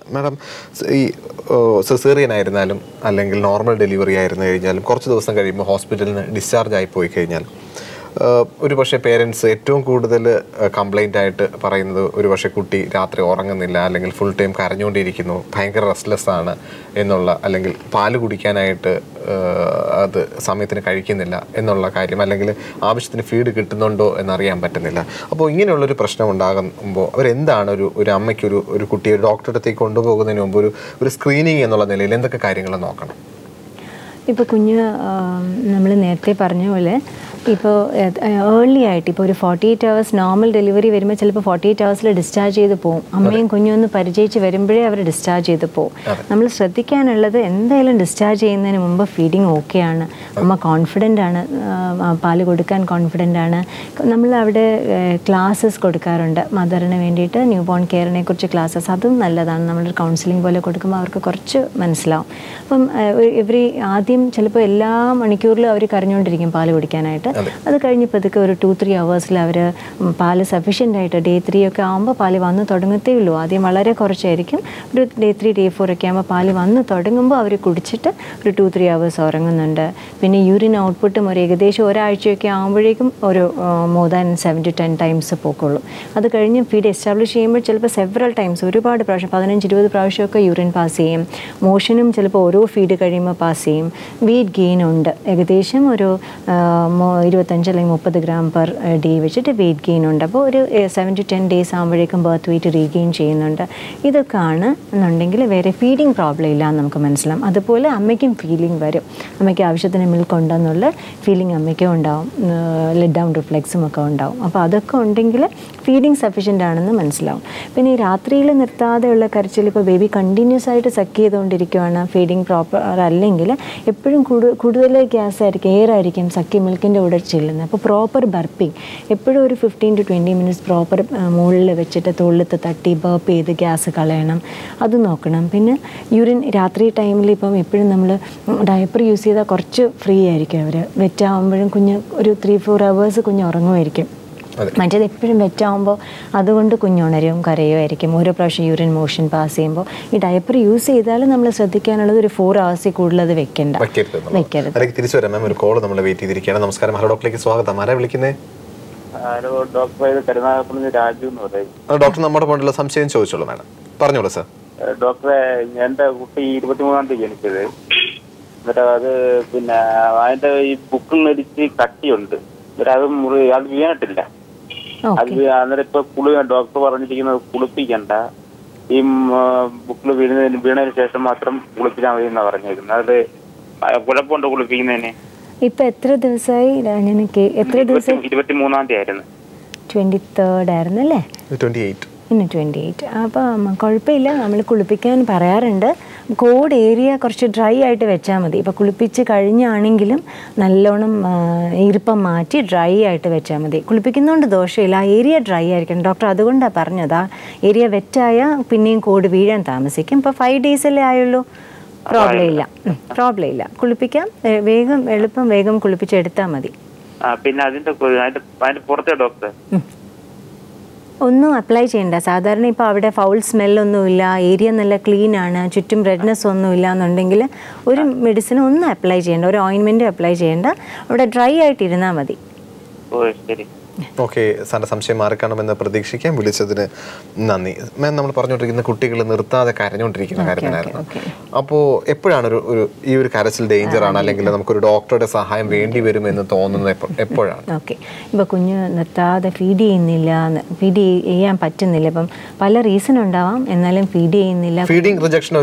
Madam, ഈ caesarean ആയിരുന്നാലും അല്ലെങ്കിൽ നോർമൽ ഡെലിവറി ആയിരുന്നു കഴിഞ്ഞാലും കുറച്ച് ദിവസം കഴിയുമ്പോൾ ഹോസ്പിറ്റലിൽ നിന്ന് ഡിസ്ചാർജ് ആയി പോയി കഴിഞ്ഞാൽ ഒരു പക്ഷേ പേരൻസ് ഏറ്റവും കൂടുതൽ കംപ്ലൈൻ്റ് ആയിട്ട് പറയുന്നത് ഒരു പക്ഷേ കുട്ടി രാത്രി ഉറങ്ങുന്നില്ല, അല്ലെങ്കിൽ ഫുൾ ടൈം കരഞ്ഞുകൊണ്ടിരിക്കുന്നു, ഭയങ്കര റെസ്റ്റ്ലെസ് ആണ് എന്നുള്ള, അല്ലെങ്കിൽ പാല് കുടിക്കാനായിട്ട് അത് സമയത്തിന് കഴിക്കുന്നില്ല എന്നുള്ള കാര്യം, അല്ലെങ്കിൽ ആവശ്യത്തിന് ഫീഡ് കിട്ടുന്നുണ്ടോ എന്നറിയാൻ പറ്റുന്നില്ല. അപ്പോൾ ഇങ്ങനെയുള്ളൊരു പ്രശ്നം ഉണ്ടാകുമ്പോൾ അവരെന്താണ് ഒരു അമ്മയ്ക്ക് ഒരു കുട്ടിയെ ഡോക്ടറുടെ അടുത്തേക്ക് കൊണ്ടുപോകുന്നതിന് മുമ്പ് ഒരു സ്ക്രീനിങ് എന്നുള്ള നിലയിൽ എന്തൊക്കെ കാര്യങ്ങൾ നോക്കണം? ഇപ്പോൾ കുഞ്ഞ് നമ്മൾ നേരത്തെ പറഞ്ഞ പോലെ ഇപ്പോൾ ഏർലി ആയിട്ട് ഇപ്പോൾ ഒരു 48 hours നോർമൽ ഡെലിവറി വരുമ്പോൾ ചിലപ്പോൾ 48 hours ഡിസ്ചാർജ് ചെയ്ത് പോകും. അമ്മയും കുഞ്ഞും ഒന്ന് പരിചയിച്ച് വരുമ്പോഴേ അവർ ഡിസ്ചാർജ് ചെയ്ത് പോകും. നമ്മൾ ശ്രദ്ധിക്കാനുള്ളത് എന്തായാലും ഡിസ്ചാർജ് ചെയ്യുന്നതിന് മുമ്പ് ഫീഡിങ് ഓക്കെയാണ്, അമ്മ കോൺഫിഡൻ്റ് ആണ്, പാല് കൊടുക്കാൻ കോൺഫിഡൻ്റ് ആണ്. നമ്മൾ അവിടെ ക്ലാസ്സസ് കൊടുക്കാറുണ്ട് മദറിന് വേണ്ടിയിട്ട്, ന്യൂ ബോൺ കെയറിനെ കുറിച്ച് ക്ലാസ്സസ്, അതും നല്ലതാണ്. നമ്മളൊരു കൗൺസിലിംഗ് പോലെ കൊടുക്കുമ്പോൾ അവർക്ക് കുറച്ച് മനസ്സിലാവും. അപ്പം ആദ്യം ചിലപ്പോൾ എല്ലാ മണിക്കൂറിലും അവർ കരഞ്ഞുകൊണ്ടിരിക്കും പാല് കുടിക്കാനായിട്ട്. അത് കഴിഞ്ഞപ്പോൾ ഇതൊക്കെ ഒരു 2-3 hours അവർ പാല് സഫീഷ്യൻ്റ് ആയിട്ട് Day 3 ഒക്കെ ആകുമ്പോൾ പാല് വന്ന് തുടങ്ങത്തേ ഉള്ളൂ. ആദ്യം വളരെ കുറച്ചായിരിക്കും, ഒരു Day 3, Day 4 ഒക്കെ ആകുമ്പോൾ പാല് വന്ന് തുടങ്ങുമ്പോൾ അവർ കുടിച്ചിട്ട് ഒരു 2-3 hours ഉറങ്ങുന്നുണ്ട്. പിന്നെ യൂറിൻ ഔട്ട്പുട്ടും ഒരു ഏകദേശം ഒരാഴ്ചയൊക്കെ ആകുമ്പോഴേക്കും ഒരു more than 7 to 10 times പോക്കുള്ളൂ. അത് കഴിഞ്ഞ് ഫീഡ് എസ്റ്റാബ്ലിഷ് ചെയ്യുമ്പോൾ ചിലപ്പോൾ സെവറൽ ടൈംസ്, ഒരുപാട് പ്രാവശ്യം 15-20 പ്രാവശ്യമൊക്കെ യൂറിൻ പാസ് ചെയ്യും. മോഷനും ചിലപ്പോൾ ഓരോ ഫീഡ് കഴിയുമ്പോൾ പാസ് ചെയ്യും. വെയിറ്റ് ഗെയിൻ ഉണ്ട്, ഏകദേശം ഒരു 25 അല്ലെങ്കിൽ 30 gram per day വെച്ചിട്ട് വെയിറ്റ് ഗെയിൻ ഉണ്ട്. അപ്പോൾ ഒരു 7 to 10 days ആകുമ്പോഴേക്കും ബർത്ത് വെയിറ്റ് റീഗെയിൻ ചെയ്യുന്നുണ്ട്. ഇതൊക്കെയാണ് എന്നുണ്ടെങ്കിൽ വേറെ ഫീഡിങ് പ്രോബ്ലം ഇല്ല എന്ന് നമുക്ക് മനസ്സിലാവും. അതുപോലെ അമ്മയ്ക്കും ഫീലിംഗ് വരും, അമ്മയ്ക്ക് ആവശ്യത്തിന് മിൽക്ക് ഉണ്ടെന്നുള്ള ഫീലിംഗ് അമ്മയ്ക്കും ഉണ്ടാവും, ലെറ്റ് ഡൗൺ റിഫ്ലെക്സും ഒക്കെ ഉണ്ടാവും. അപ്പോൾ അതൊക്കെ ഉണ്ടെങ്കിൽ ഫീഡിങ് സഫീഷ്യൻ്റ് ആണെന്ന് മനസ്സിലാവും. പിന്നെ ഈ രാത്രിയിൽ നിർത്താതെയുള്ള കരച്ചിൽ, ഇപ്പോൾ ബേബി കണ്ടിന്യൂസ് ആയിട്ട് സക്ക് ചെയ്തുകൊണ്ടിരിക്കുകയാണ്, ഫീഡിങ് പ്രോപ്പർ അല്ലെങ്കിൽ എപ്പോഴും കൂടുതൽ ഗ്യാസ് ആയിരിക്കും, എയർ ആയിരിക്കും സക്കി മിൽക്കിൻ്റെ കൂടെ ചെല്ലുന്നത്. അപ്പോൾ പ്രോപ്പർ ബർപ്പിങ് എപ്പോഴും ഒരു 15 to 20 minutes പ്രോപ്പർ മുകളിൽ വെച്ചിട്ട് തൊള്ളത്ത് തട്ടി ബർപ്പ് ചെയ്ത് ഗ്യാസ് കളയണം, അത് നോക്കണം. പിന്നെ യൂറിൻ രാത്രി ടൈമിൽ ഇപ്പം എപ്പോഴും നമ്മൾ ഡയപ്പർ യൂസ് ചെയ്താൽ കുറച്ച് ഫ്രീ ആയിരിക്കും. അവർ വെറ്റാകുമ്പോഴും കുഞ്ഞ് ഒരു 3-4 hours കുഞ്ഞ് ഉറങ്ങുമായിരിക്കും. മറ്റേത് എപ്പോഴും വെറ്റാകുമ്പോൾ അതുകൊണ്ട് കുഞ്ഞുണരും കരയുമായിരിക്കും ഓരോ പ്രാവശ്യം യൂറിൻ മോഷൻ പാസ് ചെയ്യുമ്പോൾ. ഈ ഡയപ്പർ യൂസ് ചെയ്താലും നമ്മൾ ശ്രദ്ധിക്കാനുള്ളത് ഒരു 4 hours കൂടുതൽ അത് വെക്കരുത്. തിരിച്ചു വരാം മാം, ഒരു കോൾ നമ്മൾ വെയിറ്റ് ചെയ്തിരിക്കുകയാണ്. നമസ്കാരം, ഹലോ ഡോക്ടറിലേക്ക് സ്വാഗതം. ആരാ വിളിക്കുന്നത്? ഹലോ ഡോക്ടർ, കരുനാഗപ്പള്ളി രാജു എന്ന് പറയും. ഡോക്ടർ നമ്മുടെ പോലുള്ള സംശയം ചോദിച്ചോളൂ മാഡം, പറഞ്ഞോളൂ സാർ. ഡോക്ടറെ, എൻ്റെ കുട്ടി 23-ാം തീയതി ജനിച്ചത്. എന്നിട്ട് അത് പിന്നെ അതിന്റെ ഈ ബുക്കിൽ നിരിച്ച് കട്ടിയുണ്ട്, എന്നിട്ട് അത് വീണിട്ടില്ല. അത് അന്നേരം ഇപ്പൊ ഡോക്ടർ പറഞ്ഞിരിക്കുന്നത് കുളിപ്പിക്കണ്ട, ഈ ബുക്കിൽ വീണതിന് ശേഷം മാത്രം കുളിപ്പിച്ചാൽ മതി എന്നാ പറഞ്ഞിരിക്കുന്നത്. അത് കുഴപ്പമുണ്ടോ കുളിപ്പിക്കുന്നതിന്? ഇപ്പൊ എത്ര ദിവസമായി? എത്ര ദിവസം? 23-ാം തീയതി ആയിരുന്നു. 23rd ആയിരുന്നു അല്ലേ? 28. അപ്പം കുഴപ്പമില്ല, നമ്മൾ കുളിപ്പിക്കാൻ പറയാറുണ്ട്. കോഡ് ഏരിയ കുറച്ച് ഡ്രൈ ആയിട്ട് വെച്ചാൽ മതി. ഇപ്പോൾ കുളിപ്പിച്ച് കഴിഞ്ഞാണെങ്കിലും നല്ലോണം ഈർപ്പം മാറ്റി ഡ്രൈ ആയിട്ട് വെച്ചാൽ മതി. കുളിപ്പിക്കുന്നതുകൊണ്ട് ദോഷമില്ല, ആ ഏരിയ ഡ്രൈ ആയിരിക്കണം. ഡോക്ടർ അതുകൊണ്ടാണ് പറഞ്ഞത്, ആ ഏരിയ വെറ്റായാൽ പിന്നെയും കോഡ് വീഴാൻ താമസിക്കും. ഇപ്പോൾ 5 days അല്ലേ ആയുള്ളൂ, പ്രോബ്ലം ഇല്ല. കുളിപ്പിക്കാം, വേഗം കുളിപ്പിച്ചെടുത്താൽ മതി. പിന്നെ അതിന്റെ പുറത്തെ ഡോക്ടർ ഒന്നും അപ്ലൈ ചെയ്യണ്ട. സാധാരണ ഇപ്പോൾ അവിടെ ഫൗൾ സ്മെല്ലൊന്നുമില്ല, ഏരിയ നല്ല ക്ലീൻ ആണ്, ചുറ്റും റെഡ്നെസ് ഒന്നുമില്ല എന്നുണ്ടെങ്കിൽ ഒരു മെഡിസിനും ഒന്നും അപ്ലൈ ചെയ്യേണ്ട, ഒരു ഓയിൻമെൻറ്റും അപ്ലൈ ചെയ്യേണ്ട, അവിടെ ഡ്രൈ ആയിട്ടിരുന്നാൽ മതി. ഓക്കെ, സാറിൻ്റെ സംശയം മാറിക്കാണമെന്ന് പ്രതീക്ഷിക്കാം. വിളിച്ചതിന് നന്ദി. മാം, നമ്മൾ പറഞ്ഞുകൊണ്ടിരിക്കുന്ന കുട്ടികൾ നിർത്താതെ കരഞ്ഞുകൊണ്ടിരിക്കുന്ന കാര്യത്തിനായിരുന്നു. അപ്പോൾ എപ്പോഴാണ് ഈ ഒരു കരച്ചിൽ ഡേഞ്ചർ ആണ്, അല്ലെങ്കിൽ നമുക്കൊരു ഡോക്ടറുടെ സഹായം വേണ്ടി വരും എന്ന് തോന്നുന്നത് എപ്പോഴാണ്? ഓക്കെ, ഇപ്പോൾ കുഞ്ഞ് നിർത്താതെ ഫീഡ് ചെയ്യാൻ പറ്റുന്നില്ല. ഇപ്പം പല റീസൺ ഉണ്ടാവാം, എന്നാലും ഫീഡ് ചെയ്യുന്നില്ല, ഫീഡിങ് റിജക്ഷൻ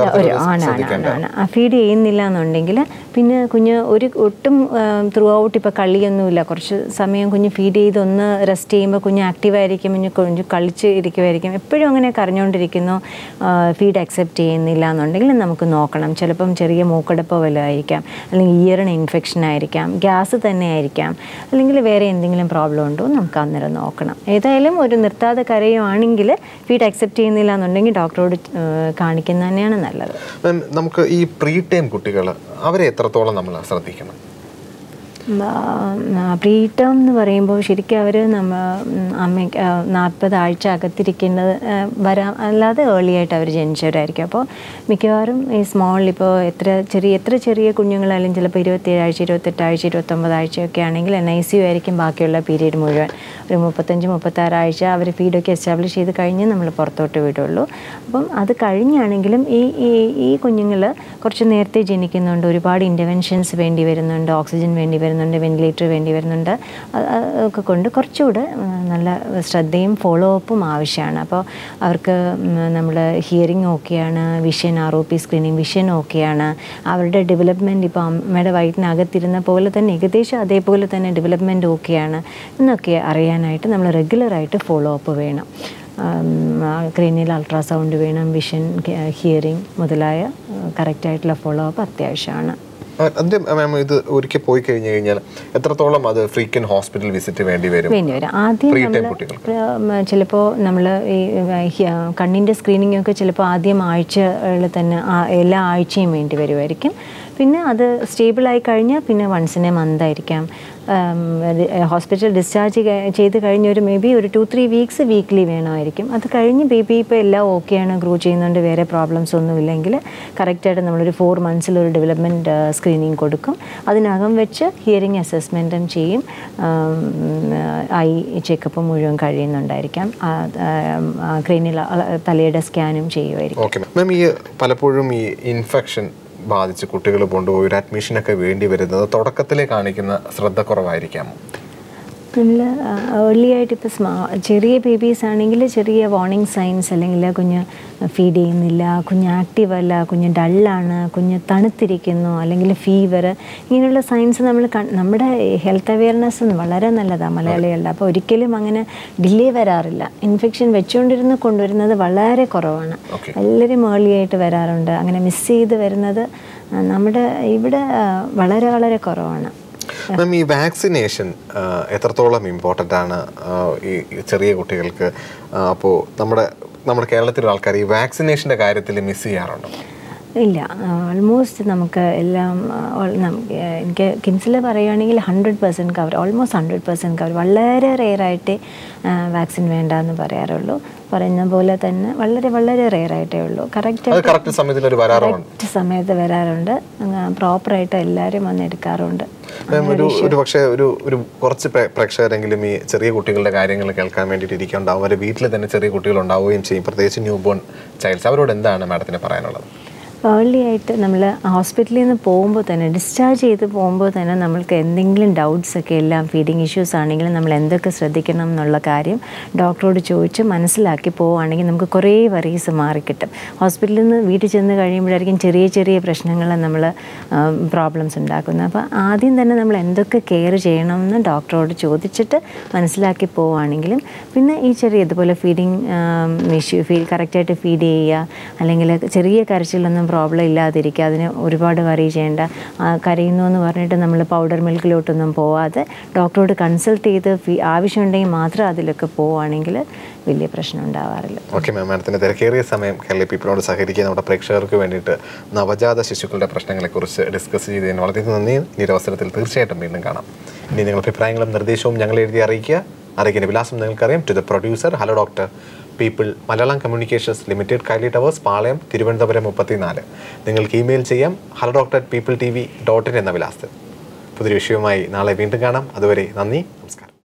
ആണ്. ഫീഡ് ചെയ്യുന്നില്ല എന്നുണ്ടെങ്കിൽ പിന്നെ കുഞ്ഞ് ഒട്ടും ത്രൂ ഔട്ട് ഇപ്പോൾ കളിയൊന്നുമില്ല, കുറച്ച് സമയം കുഞ്ഞ് ഫീഡ് ചെയ്തൊന്ന് റെസ്റ്റ് ചെയ്യുമ്പോൾ കുഞ്ഞ് ആക്റ്റീവായിരിക്കും, കുഞ്ഞ് കളിച്ച് ഇരിക്കുമായിരിക്കും. എപ്പോഴും അങ്ങനെ കരഞ്ഞുകൊണ്ടിരിക്കുന്നു, ഫീഡ് അക്സെപ്റ്റ് ചെയ്യുന്നില്ല എന്നുണ്ടെങ്കിൽ നമുക്ക് നോക്കണം. ചിലപ്പം ചെറിയ മൂക്കടപ്പോ വല്ലതായിരിക്കാം, അല്ലെങ്കിൽ ഇയറിന് ഇൻഫെക്ഷൻ ആയിരിക്കാം, ഗ്യാസ് തന്നെ ആയിരിക്കാം, അല്ലെങ്കിൽ വേറെ എന്തെങ്കിലും പ്രോബ്ലം ഉണ്ടോ നമുക്ക് അന്നേരം നോക്കണം. ഏതായാലും ഒരു നിർത്താതെ കരയുവാണെങ്കിൽ ഫീഡ് അക്സെപ്റ്റ് ചെയ്യുന്നില്ല എന്നുണ്ടെങ്കിൽ ഡോക്ടറോട് കാണിക്കുന്നത് തന്നെയാണ് നല്ലത്. നമുക്ക് ഈ പ്രീ ടൈം കുട്ടികൾ, അവരെ എത്രത്തോളം നമ്മൾ ശ്രദ്ധിക്കണം? പ്രീ ടേം എന്ന് പറയുമ്പോൾ ശരിക്കും അവർ അമ്മയ്ക്ക് 40 ആഴ്ച അകത്തിരിക്കേണ്ടത് വരാം, അല്ലാതെ ഏർലി ആയിട്ട് അവർ ജനിച്ചവരായിരിക്കും. അപ്പോൾ മിക്കവാറും ഈ സ്മോൾ ഇപ്പോൾ എത്ര ചെറിയ കുഞ്ഞുങ്ങളായാലും ചിലപ്പോൾ 27 ആഴ്ച 28 ആഴ്ച 29 ആഴ്ചയൊക്കെ ആണെങ്കിൽ NICU ആയിരിക്കും ബാക്കിയുള്ള പീരീഡ് മുഴുവൻ. ഒരു 35-36 ആഴ്ച അവർ ഫീഡൊക്കെ എസ്റ്റാബ്ലിഷ് ചെയ്ത് കഴിഞ്ഞ് നമ്മൾ പുറത്തോട്ട് വിടുള്ളൂ. അപ്പം അത് കഴിഞ്ഞാണെങ്കിലും ഈ കുഞ്ഞുങ്ങൾ കുറച്ച് നേരത്തെ ജനിക്കുന്നുണ്ട്, ഒരുപാട് ഇൻ്റർവെൻഷൻസ് വേണ്ടി വരുന്നുണ്ട്, ഓക്സിജൻ വേണ്ടി വരുന്നുണ്ട്, വെന്റിലേറ്റർ വേണ്ടി വരുന്നുണ്ട്. ഒക്കെ കൊണ്ട് കുറച്ചുകൂടെ നല്ല ശ്രദ്ധയും ഫോളോ അപ്പും ആവശ്യമാണ്. അപ്പോൾ അവർക്ക് നമ്മൾ ഹിയറിങ് ഓക്കെയാണ്, വിഷൻ ROP സ്ക്രീനിങ് വിഷൻ ഓക്കെയാണ്, അവരുടെ ഡെവലപ്മെൻറ്റ് ഇപ്പോൾ അമ്മയുടെ വയറ്റിനകത്തിരുന്ന പോലെ തന്നെ ഏകദേശം അതേപോലെ തന്നെ ഡെവലപ്മെൻറ്റ് ഓക്കെയാണ് എന്നൊക്കെ അറിയാനായിട്ട് നമ്മൾ റെഗുലറായിട്ട് ഫോളോ അപ്പ് വേണം. ക്രീനിയൽ അൾട്രാസൗണ്ട് വേണം, വിഷൻ ഹിയറിങ് മുതലായ കറക്റ്റായിട്ടുള്ള ഫോളോ അപ്പ് അത്യാവശ്യമാണ്. മാം, ഇത് ഒരിക്കൽ പോയി കഴിഞ്ഞു കഴിഞ്ഞാൽ എത്രത്തോളം അത് ഫ്രീക്വന്റ് ഹോസ്പിറ്റൽ വിസിറ്റ് വേണ്ടി വരും? ആദ്യം ചിലപ്പോൾ നമ്മൾ ഈ കണ്ണിൻ്റെ സ്ക്രീനിങ് ഒക്കെ ചിലപ്പോൾ ആദ്യം ആഴ്ചകളിൽ തന്നെ എല്ലാ ആഴ്ചയും വേണ്ടി വരുമായിരിക്കും. പിന്നെ അത് സ്റ്റേബിളായി കഴിഞ്ഞാൽ പിന്നെ വൺസ് ഇൻ എ മന്ത് ആയിരിക്കാം. ഹോസ്പിറ്റൽ ഡിസ്ചാർജ് ചെയ്ത് കഴിഞ്ഞ് മേ ബി ഒരു 2-3 വീക്സ് വീക്ക്ലി വേണമായിരിക്കും. അത് കഴിഞ്ഞ് ബേബി ഇപ്പോൾ എല്ലാം ഓക്കെയാണ്, ഗ്രോ ചെയ്യുന്നുണ്ട്, വേറെ പ്രോബ്ലംസ് ഒന്നുമില്ലെങ്കിൽ കറക്റ്റായിട്ട് നമ്മളൊരു 4 മന്ത്സിലൊരു ഡെവലപ്മെൻറ്റ് സ്ക്രീനിങ് കൊടുക്കും. അതിനകം വെച്ച് ഹിയറിംഗ് അസസ്മെൻറ്റും ചെയ്യും, ഐ ചെക്കപ്പ് മുഴുവൻ കഴിയുന്നുണ്ടായിരിക്കാം, ക്രീനിയൽ തലയുടെ സ്കാനും ചെയ്യുമായിരിക്കും. ഓക്കെ മാം, ഈ പലപ്പോഴും ഈ ഇൻഫെക്ഷൻ ബാധിച്ച് കുട്ടികൾ കൊണ്ടുപോയി ഒരു അഡ്മിഷനൊക്കെ വേണ്ടി വരുന്നത് തുടക്കത്തിലേ കാണിക്കുന്ന ശ്രദ്ധ കുറവായിരിക്കാമോ? നമ്മൾ ഏർലി ആയിട്ട് ഇപ്പോൾ ചെറിയ ബേബീസ് ആണെങ്കിൽ ചെറിയ വാർണിംഗ് സൈൻസ്, അല്ലെങ്കിൽ കുഞ്ഞ് ഫീഡ് ചെയ്യുന്നില്ല, കുഞ്ഞ് ആക്റ്റീവ് അല്ല, കുഞ്ഞ് ഡള്ളാണ്, കുഞ്ഞ് തണുത്തിരിക്കുന്നു, അല്ലെങ്കിൽ ഫീവർ, ഇങ്ങനെയുള്ള സൈൻസ് നമ്മുടെ ഹെൽത്ത് അവെയർനെസ് വളരെ നല്ലതാണ് മലയാളികളുടെ. അപ്പോൾ ഒരിക്കലും അങ്ങനെ ഡിലേ വരാറില്ല. ഇൻഫെക്ഷൻ വെച്ചുകൊണ്ടിരുന്ന് കൊണ്ടുവരുന്നത് വളരെ കുറവാണ്. എല്ലാവരും ഏർലി ആയിട്ട് വരാറുണ്ട്. അങ്ങനെ മിസ് ചെയ്ത് വരുന്നത് നമ്മുടെ ഇവിടെ വളരെ വളരെ കുറവാണ്. മാം, ഈ വാക്സിനേഷൻ എത്രത്തോളം ഇമ്പോർട്ടൻ്റ് ആണ് ഈ ചെറിയ കുട്ടികൾക്ക്? അപ്പോൾ നമ്മുടെ കേരളത്തിലെ ആൾക്കാർ ഈ വാക്സിനേഷൻ്റെ കാര്യത്തിൽ മിസ് ചെയ്യാറുണ്ടോ? ഇല്ല, ഓൾമോസ്റ്റ് നമുക്ക് എല്ലാം എനിക്ക് കിംസിൽ പറയുകയാണെങ്കിൽ 100% കവർ, ഓൾമോസ്റ്റ് 100% കവർ. വളരെ റെയറായിട്ടേ വാക്സിൻ വേണ്ട എന്ന് പറയാറുള്ളൂ. പറയുന്ന പോലെ തന്നെ വളരെ വളരെ റെയറായിട്ടേ ഉള്ളൂ. കറക്റ്റ് സമയത്ത് വരാറുണ്ട്, പ്രോപ്പറായിട്ട് എല്ലാവരും വന്ന് എടുക്കാറുണ്ട്. ഒരു പക്ഷേ ഒരു കുറച്ച് പ്രേക്ഷകരെങ്കിലും ഈ ചെറിയ കുട്ടികളുടെ കാര്യങ്ങൾ കേൾക്കാൻ വേണ്ടിയിട്ട് ഇരിക്കുന്നുണ്ടാവും. അവരുടെ വീട്ടിൽ തന്നെ ചെറിയ കുട്ടികളുണ്ടാവുകയും ചെയ്യും, പ്രത്യേകിച്ച് ന്യൂ ബോൺ ചൈൽഡ്സ്. അവരോട് എന്താണ് മാഡത്തിന് പറയാനുള്ളത്? ഏർലി ആയിട്ട് നമ്മൾ ഹോസ്പിറ്റലിൽ നിന്ന് പോകുമ്പോൾ തന്നെ, ഡിസ്ചാർജ് ചെയ്ത് പോകുമ്പോൾ തന്നെ നമ്മൾക്ക് എന്തെങ്കിലും ഡൗട്ട്സ് ഒക്കെ, എല്ലാം ഫീഡിങ് ഇഷ്യൂസ് ആണെങ്കിലും നമ്മൾ എന്തൊക്കെ ശ്രദ്ധിക്കണം എന്നുള്ള കാര്യം ഡോക്ടറോട് ചോദിച്ച് മനസ്സിലാക്കി പോവുകയാണെങ്കിൽ നമുക്ക് കുറേ വറീസ് മാറിക്കിട്ടും. ഹോസ്പിറ്റലിൽ നിന്ന് വീട്ടിൽ ചെന്ന് കഴിയുമ്പോഴായിരിക്കും ചെറിയ ചെറിയ പ്രശ്നങ്ങൾ നമ്മൾ പ്രോബ്ലംസ് ഉണ്ടാക്കുന്നത്. അപ്പോൾ ആദ്യം തന്നെ നമ്മൾ എന്തൊക്കെ കെയർ ചെയ്യണമെന്ന് ഡോക്ടറോട് ചോദിച്ചിട്ട് മനസ്സിലാക്കി പോവുകയാണെങ്കിലും പിന്നെ ഈ ചെറിയ ഇതുപോലെ ഫീഡിങ് ഇഷ്യൂ കറക്റ്റായിട്ട് ഫീഡ് ചെയ്യുക, അല്ലെങ്കിൽ ചെറിയ കരച്ചിലൊന്നും പ്രോബ്ലം ഇല്ലാതിരിക്കുക, അതിന് ഒരുപാട് വറി ചെയ്യേണ്ട. കരയുന്നു എന്ന് പറഞ്ഞിട്ട് നമ്മൾ പൗഡർ മിൽക്കിലോട്ടൊന്നും പോവാതെ ഡോക്ടറോട് കൺസൾട്ട് ചെയ്ത് ആവശ്യമുണ്ടെങ്കിൽ മാത്രം അതിലൊക്കെ പോവുകയാണെങ്കിൽ വലിയ പ്രശ്നം ഉണ്ടാവാറില്ല. ഓക്കെ മാം, മാഡത്തിൻ്റെ തിരക്കേറിയ സമയം കേരള പീപ്പിളിനോട് സഹകരിക്കുക നമ്മുടെ പ്രേക്ഷകർക്ക് വേണ്ടിയിട്ട് നവജാത ശിശുക്കളുടെ പ്രശ്നങ്ങളെക്കുറിച്ച് ഡിസ്കസ് ചെയ്തതിന് വളരെ നന്ദി. ഈ ഒരു അവസരത്തിൽ തീർച്ചയായിട്ടും വീണ്ടും കാണാം. ഇനി നിങ്ങളുടെ അഭിപ്രായങ്ങളും നിർദ്ദേശവും ഞങ്ങൾ എഴുതി അറിയിക്കേണ്ട വിലാസം നിങ്ങൾക്കറിയാം. To the producer, hello doctor people, Malayalam communications limited, Kaili towers, Palayam, Thiruvananthapuram 34. നിങ്ങൾക്ക് ഇമെയിൽ ചെയ്യാം hello@peopletv.in എന്ന വിലാസത്തിൽ. പുതിയൊരു വിഷയവുമായി നാളെ വീണ്ടും കാണാം. അതുവരെ നന്ദി, നമസ്കാരം.